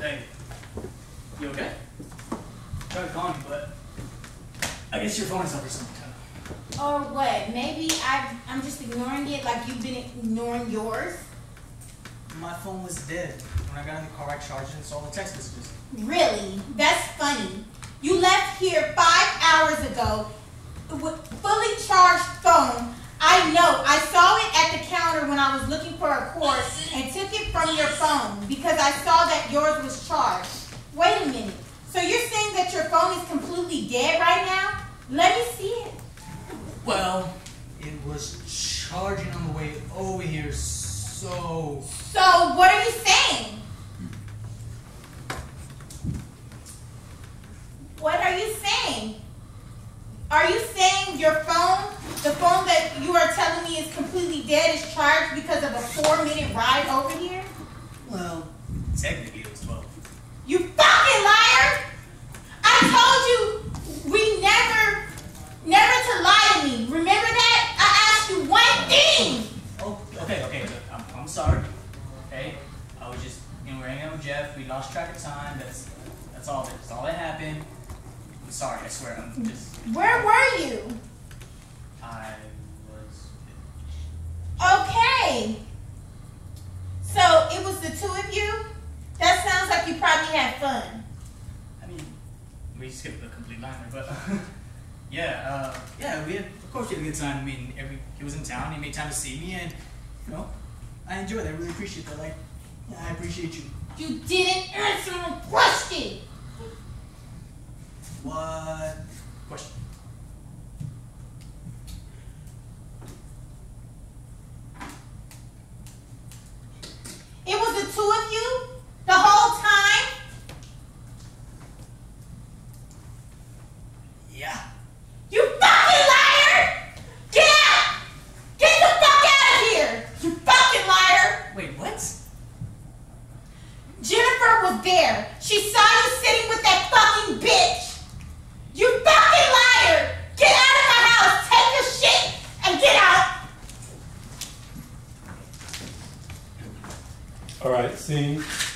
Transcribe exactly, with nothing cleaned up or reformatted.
Hey, you okay? Tried to call you, but I guess your phone is over something. Or what? Maybe I've, I'm just ignoring it like you've been ignoring yours? My phone was dead. When I got in the car, I charged it and saw the text messages. Really? That's funny. You left here five hours ago with fully charged phone. I know. I saw it at the counter when I was looking for a cord and took it from your phone because I saw that yours was charged. Wait a minute. So you're saying that your phone is completely dead right now? Let me see it. Well, it was charging on the way over here, so... So what are you saying? What are you saying? Are you saying your phone, the phone that you are telling me is completely dead, is charged because of a four-minute ride over here? Well, technically it was twelve. You fucking liar! I told you we never, never to lie to me. Remember that? I asked you one thing. Oh, okay, okay. Look, I'm, I'm sorry. Okay, I was just, you know, we were hanging out with Jeff. We lost track of time. That's, that's all. That's all that happened. I'm sorry. I swear. I'm just. Where were you? I was. Okay. So it was the two of you? That sounds like you probably had fun. I mean, we skipped a complete line there, but yeah, uh, yeah, we had, of course, we had a good time. I mean, every he was in town. He made time to see me, and you know, I enjoyed it. I really appreciate that. Like, yeah, I appreciate you. You didn't answer my question. What question? It was the two of you the whole time? Yeah. You fucking liar! Get out! Get the fuck out of here! You fucking liar! Wait, what? Jennifer was there. She saw you sitting with that fucking bitch. You fucking liar! Get out of my house! Take your shit and get out! All right, scene.